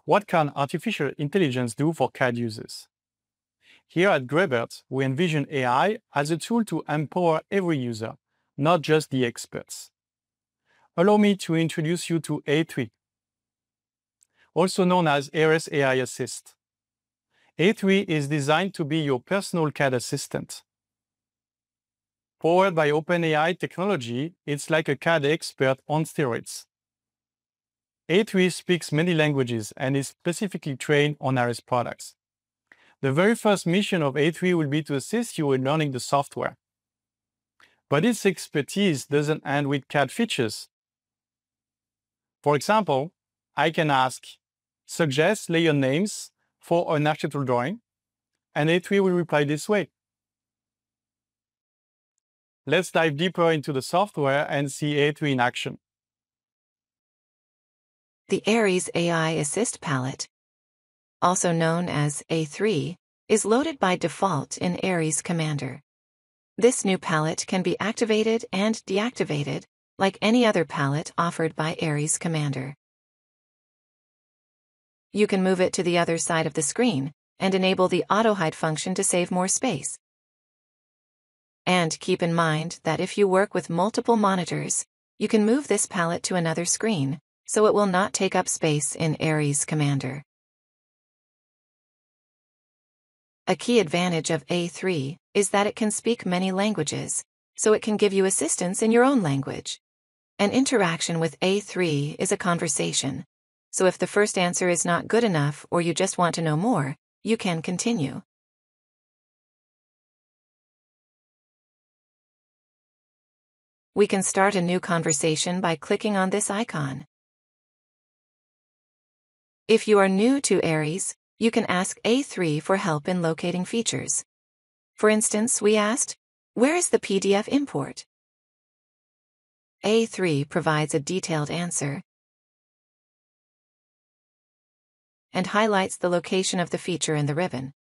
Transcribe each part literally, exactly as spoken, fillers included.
What can artificial intelligence do for C A D users? Here at Graebert, we envision A I as a tool to empower every user, not just the experts. Allow me to introduce you to A three, also known as ARES A I Assist. A three is designed to be your personal C A D assistant. Powered by OpenAI technology, it's like a C A D expert on steroids. A three speaks many languages and is specifically trained on ARES products. The very first mission of A three will be to assist you in learning the software. But its expertise doesn't end with C A D features. For example, I can ask, suggest layer names for an architectural drawing, and A three will reply this way. Let's dive deeper into the software and see A three in action. The ARES A I Assist palette, also known as A three, is loaded by default in ARES Commander. This new palette can be activated and deactivated like any other palette offered by ARES Commander. You can move it to the other side of the screen and enable the auto-hide function to save more space. And keep in mind that if you work with multiple monitors, you can move this palette to another screen, so it will not take up space in ARES Commander. A key advantage of A three is that it can speak many languages, so it can give you assistance in your own language. An interaction with A three is a conversation, so if the first answer is not good enough or you just want to know more, you can continue. We can start a new conversation by clicking on this icon. If you are new to ARES, you can ask A three for help in locating features. For instance, we asked, where is the P D F import? A three provides a detailed answer and highlights the location of the feature in the ribbon.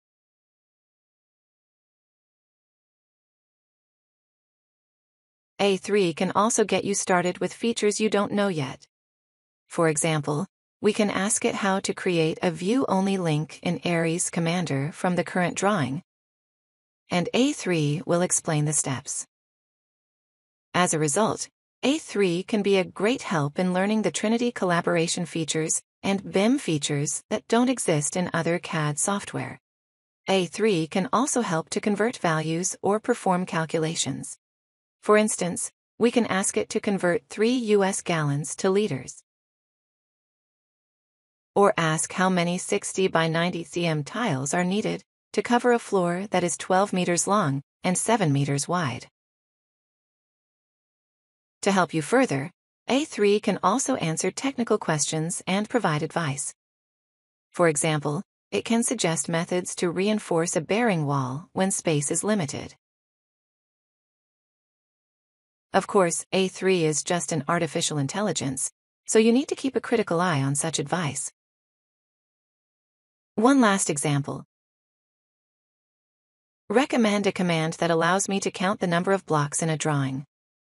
A three can also get you started with features you don't know yet. For example, we can ask it how to create a view-only link in ARES Commander from the current drawing, and A three will explain the steps. As a result, A three can be a great help in learning the Trinity collaboration features and B I M features that don't exist in other C A D software. A three can also help to convert values or perform calculations. For instance, we can ask it to convert three U S gallons to liters. Or ask how many sixty by ninety centimeter tiles are needed to cover a floor that is twelve meters long and seven meters wide. To help you further, A three can also answer technical questions and provide advice. For example, it can suggest methods to reinforce a bearing wall when space is limited. Of course, A three is just an artificial intelligence, so you need to keep a critical eye on such advice. One last example. Recommend a command that allows me to count the number of blocks in a drawing.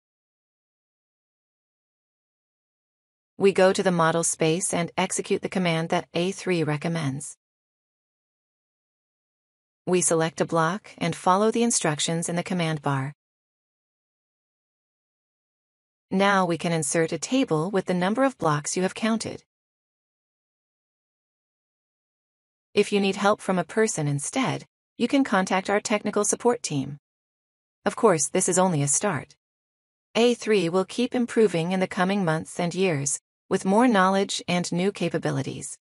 We go to the model space and execute the command that A three recommends. We select a block and follow the instructions in the command bar. Now we can insert a table with the number of blocks you have counted. If you need help from a person instead, you can contact our technical support team. Of course, this is only a start. A three will keep improving in the coming months and years, with more knowledge and new capabilities.